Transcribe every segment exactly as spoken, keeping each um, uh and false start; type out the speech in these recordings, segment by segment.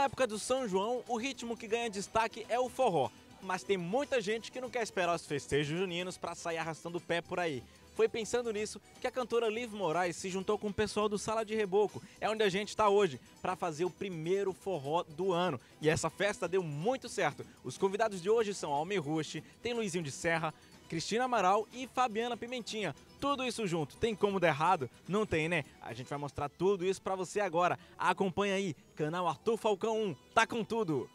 época do São João, o ritmo que ganha destaque é o forró. Mas tem muita gente que não quer esperar os festejos juninos para sair arrastando o pé por aí. Foi pensando nisso que a cantora Liv Moraes se juntou com o pessoal do Sala de Reboco, é onde a gente está hoje, para fazer o primeiro forró do ano. E essa festa deu muito certo. Os convidados de hoje são Almir Rush, tem Luizinho de Serra, Cristina Amaral e Fabiana Pimentinha. Tudo isso junto, tem como dar errado? Não tem, né? A gente vai mostrar tudo isso pra você agora. Acompanha aí, canal Arthur Falcão um, tá com tudo!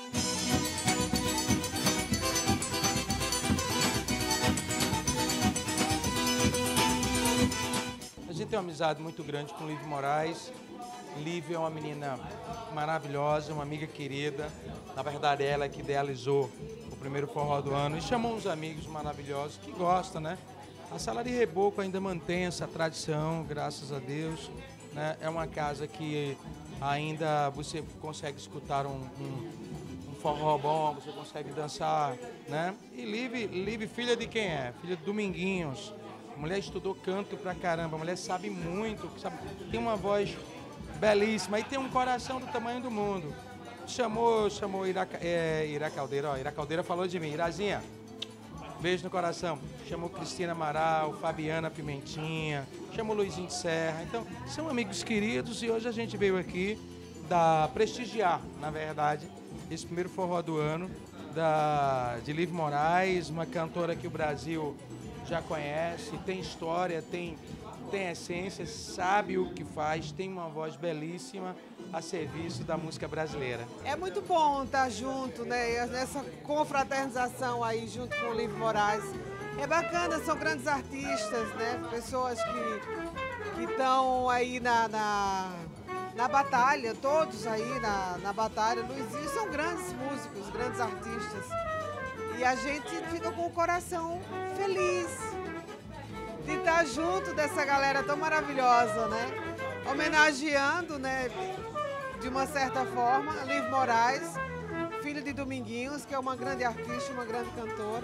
A gente tem uma amizade muito grande com Liv Moraes. Liv é uma menina maravilhosa, uma amiga querida. Na verdade, ela é que idealizou o primeiro forró do ano e chamou uns amigos maravilhosos que gostam, né? A Sala de Reboco ainda mantém essa tradição, graças a Deus, né? É uma casa que ainda você consegue escutar um, um, um forró bom, você consegue dançar, né? E Liv, Liv, filha de quem é? Filha de Dominguinhos. A mulher estudou canto pra caramba, a mulher sabe muito, sabe, tem uma voz belíssima e tem um coração do tamanho do mundo. Chamou, chamou Ira, é, Ira Caldeira, ó, Ira Caldeira falou de mim, Irazinha, beijo no coração. Chamou Cristina Amaral, Fabiana Pimentinha, chamou Luizinho de Serra. Então, são amigos queridos e hoje a gente veio aqui da, prestigiar, na verdade, esse primeiro forró do ano da, de Liv Moraes, uma cantora que o Brasil já conhece, tem história, tem, tem essência, sabe o que faz, tem uma voz belíssima a serviço da música brasileira. É muito bom estar junto, né? Nessa confraternização aí junto com o Liv Moraes. É bacana, são grandes artistas, né? Pessoas que estão aí na, na, na batalha, todos aí na, na batalha. Luizinho são grandes músicos, grandes artistas. E a gente fica com o coração feliz de estar junto dessa galera tão maravilhosa, né? Homenageando, né, de uma certa forma, a Liv Moraes, filha de Dominguinhos, que é uma grande artista, uma grande cantora.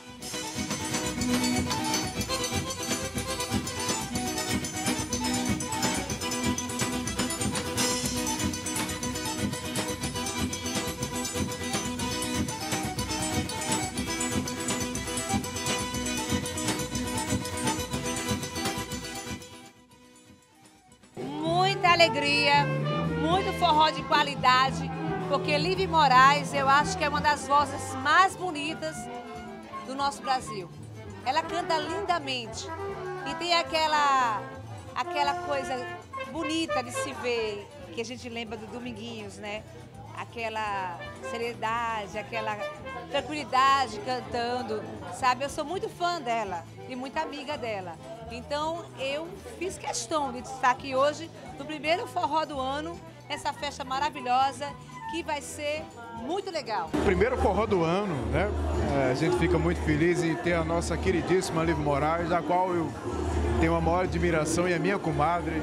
Muita alegria, muito forró de qualidade, porque Liv Moraes eu acho que é uma das vozes mais bonitas do nosso Brasil. Ela canta lindamente e tem aquela, aquela coisa bonita de se ver, que a gente lembra do Dominguinhos, né? Aquela seriedade, aquela tranquilidade cantando, sabe? Eu sou muito fã dela e muito amiga dela. Então eu fiz questão de estar aqui hoje no primeiro forró do ano, essa festa maravilhosa que vai ser muito legal. Primeiro forró do ano, né? É, a gente fica muito feliz em ter a nossa queridíssima Liv Moraes, da qual eu tenho a maior admiração e é minha comadre.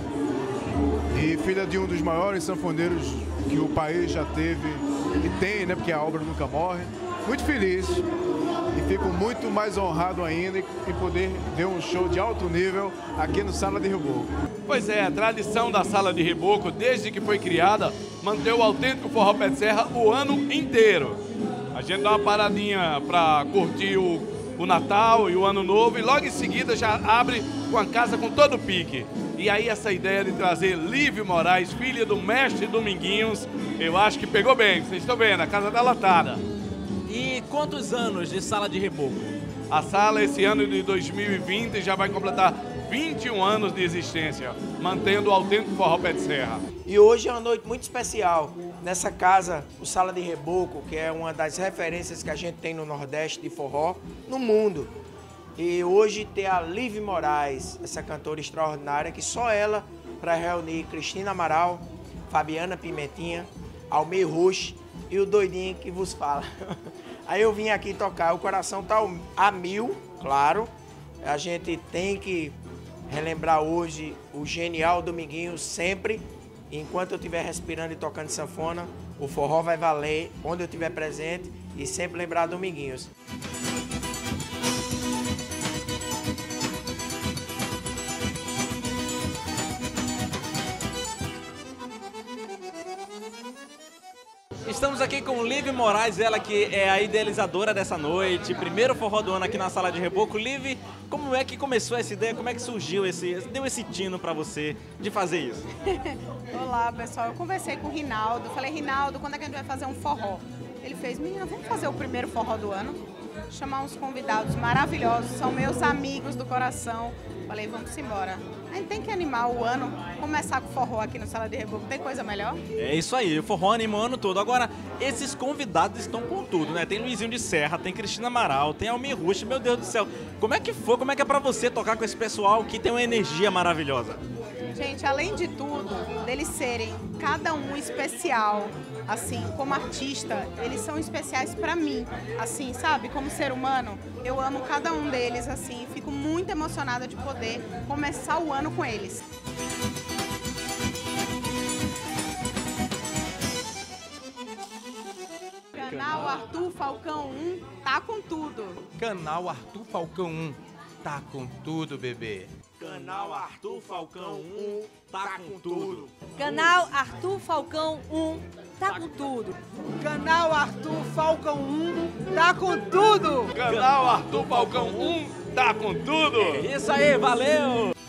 E filha de um dos maiores sanfoneiros que o país já teve e tem, né? Porque a obra nunca morre. Muito feliz e fico muito mais honrado ainda em poder ver um show de alto nível aqui no Sala de Reboco. Pois é, a tradição da Sala de Reboco, desde que foi criada, manteve o autêntico forró pé de serra o ano inteiro. A gente dá uma paradinha para curtir o, o Natal e o Ano Novo e logo em seguida já abre com a casa com todo o pique. E aí essa ideia de trazer Liv Moraes, filha do mestre Dominguinhos, eu acho que pegou bem. Vocês estão vendo, a casa tá lotada. E quantos anos de Sala de Reboco? A sala esse ano de dois mil e vinte já vai completar vinte e um anos de existência, mantendo o autêntico forró pé de serra. E hoje é uma noite muito especial nessa casa, o Sala de Reboco, que é uma das referências que a gente tem no Nordeste de forró, no mundo. E hoje ter a Liv Moraes, essa cantora extraordinária, que só ela, para reunir Cristina Amaral, Fabiana Pimentinha, Almir Rush e o doidinho que vos fala. Aí eu vim aqui tocar, o coração tá a mil, claro. A gente tem que relembrar hoje o genial Dominguinhos sempre. Enquanto eu estiver respirando e tocando sanfona, o forró vai valer onde eu estiver presente e sempre lembrar Dominguinhos. Estamos aqui com Liv Moraes, ela que é a idealizadora dessa noite, primeiro forró do ano aqui na Sala de Reboco. Liv, como é que começou essa ideia? Como é que surgiu esse, deu esse tino pra você de fazer isso? Olá, pessoal. Eu conversei com o Rinaldo. Falei, Rinaldo, quando é que a gente vai fazer um forró? Ele fez, menina, vamos fazer o primeiro forró do ano? Chamar uns convidados maravilhosos, são meus amigos do coração. Falei, vamos embora. A gente tem que animar o ano, começar com forró aqui no Sala de Reboco. Tem coisa melhor? É isso aí, o forró anima o ano todo. Agora, esses convidados estão com tudo, né? Tem Luizinho de Serra, tem Cristina Amaral, tem Almir Rush, meu Deus do céu. Como é que foi, como é que é pra você tocar com esse pessoal que tem uma energia maravilhosa? Gente, além de tudo, deles serem cada um especial, assim, como artista, eles são especiais pra mim, assim, sabe? Como ser humano, eu amo cada um deles, assim, fico muito emocionada de poder começar o ano com eles. Canal Arthur Falcão um tá com tudo. Canal Arthur Falcão um tá com tudo, bebê. Canal Arthur Falcão um tá com tudo. Canal Arthur Falcão um tá com tudo. Canal Arthur Falcão um tá com tudo. Canal Arthur Falcão um tá com tudo. É isso aí, valeu!